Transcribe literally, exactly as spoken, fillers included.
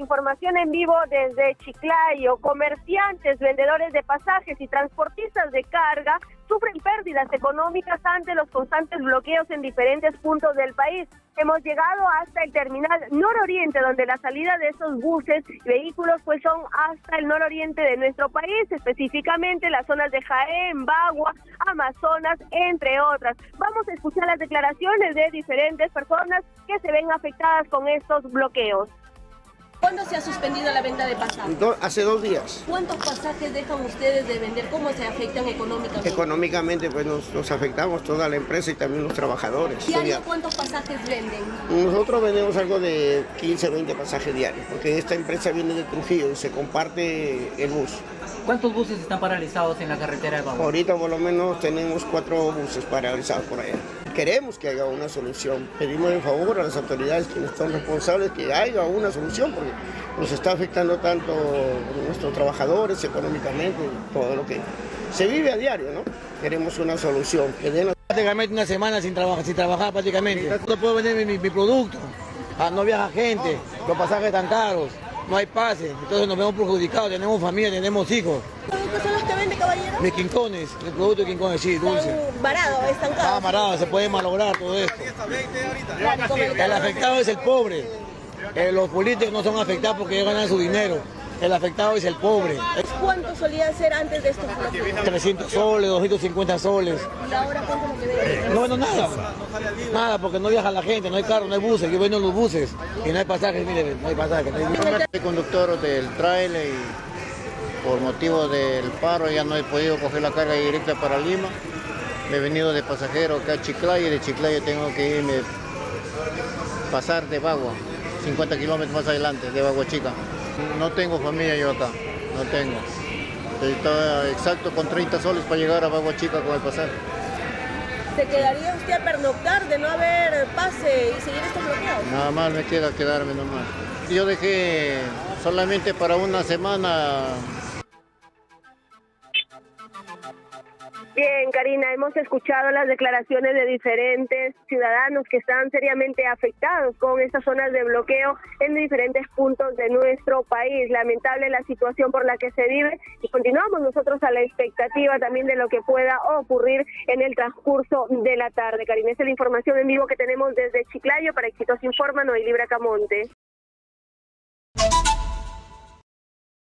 Información en vivo desde Chiclayo. Comerciantes, vendedores de pasajes y transportistas de carga sufren pérdidas económicas ante los constantes bloqueos en diferentes puntos del país. Hemos llegado hasta el terminal nororiente, donde la salida de esos buses y vehículos pues son hasta el nororiente de nuestro país, específicamente las zonas de Jaén, Bagua, Amazonas, entre otras. Vamos a escuchar las declaraciones de diferentes personas que se ven afectadas con estos bloqueos. ¿Cuándo se ha suspendido la venta de pasajes? Do, hace dos días. ¿Cuántos pasajes dejan ustedes de vender? ¿Cómo se afectan económicamente? Económicamente pues nos, nos afectamos toda la empresa y también los trabajadores. ¿Diario cuántos pasajes venden? Nosotros vendemos algo de quince, veinte pasajes diarios, porque esta empresa viene de Trujillo y se comparte el bus. ¿Cuántos buses están paralizados en la carretera de Bagua? Ahorita por lo menos tenemos cuatro buses paralizados por allá. Queremos que haya una solución. Pedimos en favor a las autoridades quienes son responsables que haya una solución, porque nos está afectando tanto a nuestros trabajadores económicamente, todo lo que se vive a diario, ¿no? Queremos una solución. Que den... Prácticamente una semana sin trabajar, sin trabajar prácticamente. No puedo vender mi, mi producto, ah, no viaja gente, los pasajes están caros, no hay pase, entonces nos vemos perjudicados, tenemos familia, tenemos hijos. ¿Qué son los que vende, caballero? Mis quincones, el producto de quincones, sí, dulce. Están varados, están caros. Está amarrado, se puede malograr todo esto. El afectado es el pobre. Eh, los políticos no son afectados porque ellos ganan su dinero. El afectado es el pobre. ¿Cuánto solía ser antes de estos bloqueos? trescientos soles, doscientos cincuenta soles. ¿Y ahora cuánto es lo que vende? No, no, nada. Nada, porque no viaja la gente, no hay carro, no hay buses. Yo vendo los buses y no hay pasajes, mire, no hay pasajes. Soy conductor del trailer y por motivo del paro ya no he podido coger la carga directa para Lima. Me he venido de pasajero acá a Chiclayo y de Chiclayo tengo que irme pasar de Bagua, cincuenta kilómetros más adelante, de Bagua Chica. No tengo familia yo acá, no tengo. Estaba exacto con treinta soles para llegar a Bagua Chica con el pasaje. ¿Se quedaría usted a pernoctar de no haber pase y seguir estos bloqueos? Nada más me queda quedarme nomás. Yo dejé solamente para una semana. Bien, Karina, hemos escuchado las declaraciones de diferentes ciudadanos que están seriamente afectados con estas zonas de bloqueo en diferentes puntos de nuestro país. Lamentable la situación por la que se vive y continuamos nosotros a la expectativa también de lo que pueda ocurrir en el transcurso de la tarde. Karina, esta es la información en vivo que tenemos desde Chiclayo. Para Éxitos Informa, Noelibra Camonte.